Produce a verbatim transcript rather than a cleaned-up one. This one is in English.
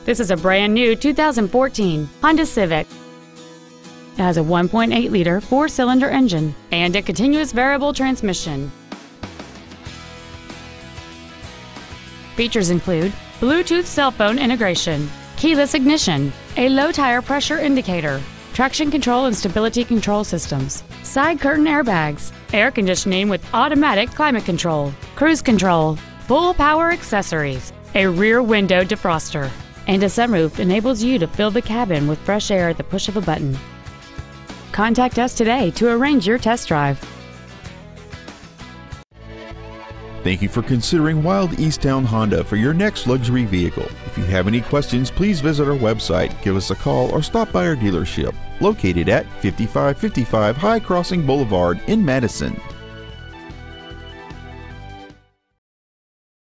This is a brand new two thousand fourteen Honda Civic. It has a one point eight liter four-cylinder engine and a continuous variable transmission. Features include Bluetooth cell phone integration, keyless ignition, a low tire pressure indicator, traction control and stability control systems, side curtain airbags, air conditioning with automatic climate control, cruise control, full power accessories, a rear window defroster, and a sunroof enables you to fill the cabin with fresh air at the push of a button. Contact us today to arrange your test drive. Thank you for considering Wild Easttown Honda for your next luxury vehicle. If you have any questions, please visit our website, give us a call, or stop by our dealership located at fifty-five fifty-five High Crossing Boulevard in Madison.